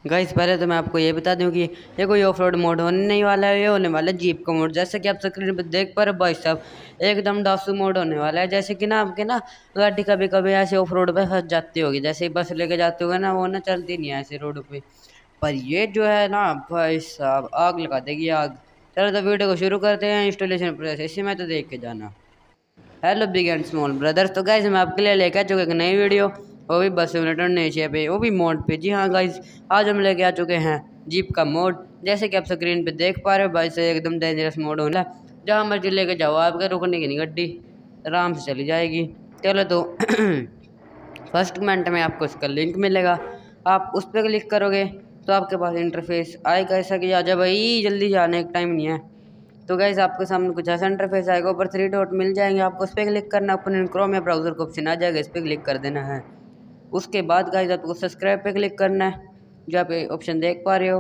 Guys पहले तो मैं आपको ये बता दूं कि ये कोई ऑफ रोड मोड होने नहीं वाला है, ये होने वाला है जीप का मोड। जैसे कि आप स्क्रीन पर देख पा रहे हो भाई साहब, एकदम दासू मोड होने वाला है। जैसे कि ना आपके ना गाड़ी कभी कभी ऐसे ऑफ रोड पे फंस जाती होगी, जैसे ही बस लेके जाते होगे ना, वो ना चलती नहीं है ऐसे रोड पे। पर ये जो है ना भाई साहब, आग लगा देगी आग। चलो तो वीडियो को शुरू करते हैं। इंस्टॉलेशन प्रोसेस इसी में तो देख के जाना। Hello big and small brothers, तो गाइस मैं आपके लिए लेके आ चुके एक नई वीडियो, वो भी बस सिमुलेटर नेशिया पे, वो भी मोड पे। जी हाँ गाइस, आज हम लेके आ चुके हैं जीप का मोड। जैसे कि आप स्क्रीन पे देख पा रहे हो भाई, से एकदम डेंजरस मोड होना है। जहाँ मर्जी लेके जाओ, आपके रुकने की नहीं, गड्डी आराम से चली जाएगी। चलो तो फर्स्ट कमेंट में आपको इसका लिंक मिलेगा, आप उस पर क्लिक करोगे तो आपके पास इंटरफेस आएगा ऐसा कि आजा भाई जल्दी जाने का टाइम नहीं है। तो गाइस आपके सामने कुछ ऐसा इंटरफेस आएगा, ऊपर 3 डॉट मिल जाएंगे, आपको उस पर क्लिक करना, ओपन क्रोम या ब्राउजर का ऑप्शन आ जाएगा, इस पर क्लिक कर देना है। उसके बाद गाइस आपको सब्सक्राइब पे क्लिक करना है, जो आप ऑप्शन देख पा रहे हो।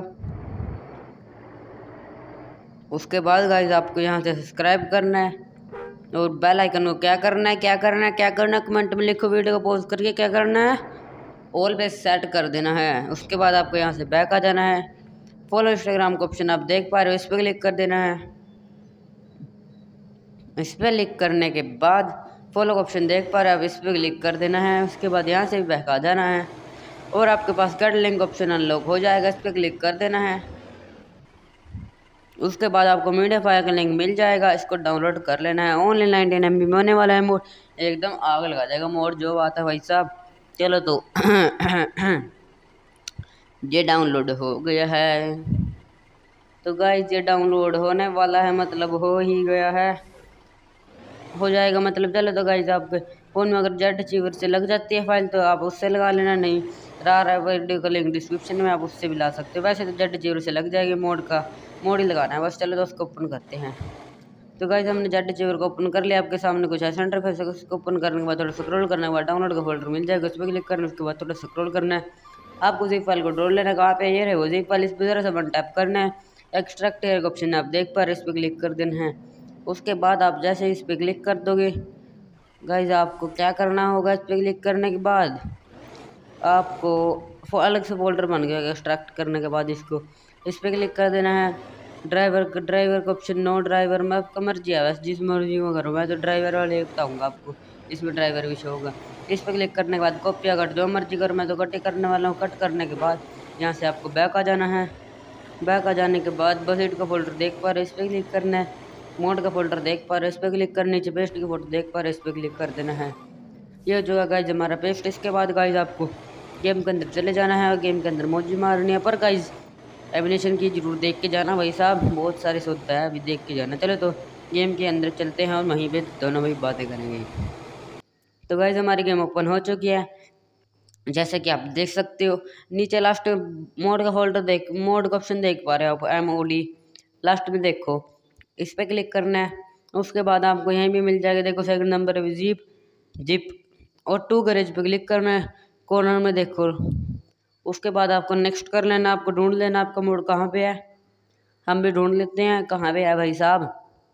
उसके बाद गाइस आपको यहाँ से सब्सक्राइब करना है, और बेल आइकन को क्या करना है कमेंट में लिखो, वीडियो को पॉज करके क्या करना है, ऑल पे सेट कर देना है। उसके बाद आपको यहाँ से बैक आ जाना है। फॉलो इंस्टाग्राम का ऑप्शन आप देख पा रहे हो, इस पर क्लिक कर देना है। इस पर क्लिक करने के बाद फॉलो का ऑप्शन देख पा रहे हो, अब इस पर क्लिक कर देना है। उसके बाद यहाँ से भी बैक आ जाना है, और आपके पास गेट लिंक ऑप्शन अनलॉक हो जाएगा, इस पर क्लिक कर देना है। उसके बाद आपको मीडिया फाइल का लिंक मिल जाएगा, इसको डाउनलोड कर लेना है। ओनली 19 MB में होने वाला है मोड, एकदम आग लगा जाएगा मोड जो आता है भाई साहब। चलो तो ये डाउनलोड हो गया है। तो गाइस ये डाउनलोड होने वाला है, मतलब हो ही गया है, हो जाएगा मतलब। चलो तो गाइस आपके फ़ोन में अगर जेट अचीवर से लग जाती है फाइल तो आप उससे लगा लेना, नहीं रहा है वीडियो का लिंक डिस्क्रिप्शन में, आप उससे भी ला सकते हो। वैसे तो जेट अचीवर से लग जाएगी, मोड ही लगाना है बस। चलो तो उसको ओपन करते हैं। तो गाइस हमने जेट अचीवर को ओपन कर लिया, आपके सामने कुछ ऐसा इंटरफेस है। उसको ओपन करने के बाद थोड़ा स्क्रॉल करने के बाद डाउनलोड का फोल्डर मिल जाएगा, उस पर क्लिक करना। उसके बाद थोड़ा स्क्रॉल करना है, आपको जिप फाइल को डाउनलोड लेना है। कहाँ पे ये रहे वो जिप फाइल, इस पर जरा सा वन टैप करना है। एक्सट्रैक्ट का ऑप्शन आप देख पा रहे, इस पर क्लिक कर देना है। उसके बाद आप जैसे इस पर क्लिक कर दोगे गाइज, आपको क्या करना होगा, इस पर क्लिक करने के बाद आपको अलग से फोल्डर बन गया। एक्सट्रैक्ट करने के बाद इसको इस पर क्लिक कर देना है। ड्राइवर का ऑप्शन, नो ड्राइवर में आपका मर्जी है, बस जिस मर्जी को करो। मैं तो ड्राइवर वाले बताऊँगा आपको, इसमें ड्राइवर भी शो होगा। इस पर क्लिक करने के बाद कॉपी या कट जो मर्जी करो, मैं तो कट ही करने वाला हूँ। कट करने के बाद यहाँ से आपको बैक आ जाना है। बैक आ जाने के बाद बसेट का फोल्डर देख पा रहे, इस पर क्लिक करना है। मोड का फोल्डर देख पा रहे, इस पर क्लिक करना। नीचे पेस्ट की फोटो देख पा रहे, इस पर क्लिक कर देना है। ये जो है गाइज हमारा पेस्ट। इसके बाद गाइज आपको गेम के अंदर चले जाना है, और गेम के अंदर मौजी मारनी है। पर गाइज एमिनेशन की जरूर देख के जाना भाई साहब, बहुत सारे सोचता है, अभी देख के जाना। चलो तो गेम के अंदर चलते हैं, और वहीं पे दोनों भाई बातें करेंगे। तो गाइज हमारी गेम ओपन हो चुकी है, जैसे कि आप देख सकते हो। नीचे लास्ट मोड का ऑप्शन देख पा रहे हो आप, MOD लास्ट में देखो, इस पर क्लिक करना है। उसके बाद आपको यहीं भी मिल जाएगा, देखो सेकंड नंबर है जिप और 2 गैरेज पे क्लिक करना है, कॉर्नर में देखो। उसके बाद आपको नेक्स्ट कर लेना, आपको ढूंढ लेना आपका मोड कहाँ पे है। हम भी ढूंढ लेते हैं कहाँ पे है भाई साहब।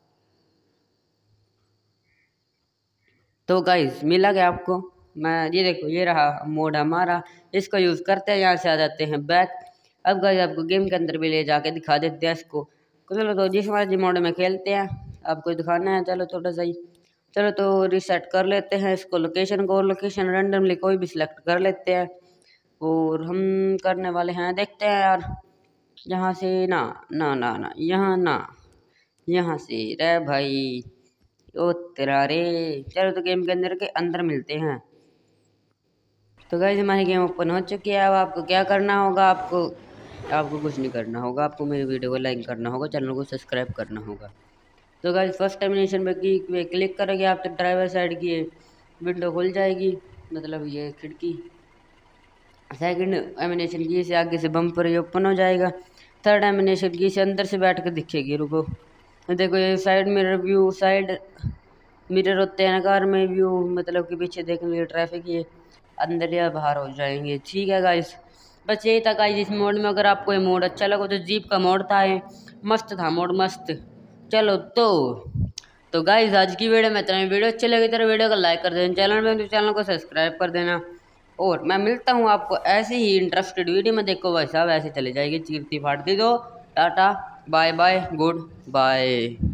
तो गाइस मिला गया आपको, मैं ये देखो ये रहा मोड हमारा, इसको यूज़ करते हैं। यहाँ से आ जाते हैं बैक। अब गाइस आपको गेम के अंदर भी ले जाके दिखा देते हैं इसको। तो चलो तो जिस मर्जी मोड में खेलते हैं, आपको दिखाना है। चलो थोड़ा सा ही, चलो तो रिसेट कर लेते हैं इसको, लोकेशन को। लोकेशन रेंडमली कोई भी सिलेक्ट कर लेते हैं, और हम करने वाले हैं, देखते हैं यार यहाँ से ना ना ना ना यहाँ ना, यहाँ से रे भाई, ओ तेरा रे। चलो तो गेम के अंदर मिलते हैं। तो गाइस हमारी गेम ओपन हो चुकी है। अब आपको क्या करना होगा, आपको कुछ नहीं करना होगा, आपको मेरी वीडियो को लाइक करना होगा, चैनल को सब्सक्राइब करना होगा। तो गाइस फर्स्ट एनिमेशन पे क्लिक करोगे आप, तो ड्राइवर साइड की विंडो खुल जाएगी, मतलब ये खिड़की। सेकंड एनिमेशन की से आगे से बम्पर ये ओपन हो जाएगा। थर्ड एनिमेशन की से अंदर से बैठ कर दिखेगी, रुको देखो ये side mirror view, side mirror होते हैं ना कार में व्यू, मतलब कि पीछे देखने के लिए ट्रैफिक, ये अंदर या बाहर हो जाएंगे। ठीक है गाइस, बस यही था गाइस इस मोड में। अगर आपको ये मोड अच्छा लगा तो जीप का मोड था, ये मस्त था मोड, मस्त। चलो तो गाइस आज की वीडियो में इतना ही। वीडियो अच्छी लगी तो वीडियो को लाइक कर देना, चैनल में तो चैनल को सब्सक्राइब कर देना, और मैं मिलता हूँ आपको ऐसे ही इंटरेस्टेड वीडियो में। देखो भाई साहब ऐसे चले जाएगी चीरती फाड़ती। तो tata bye bye good bye.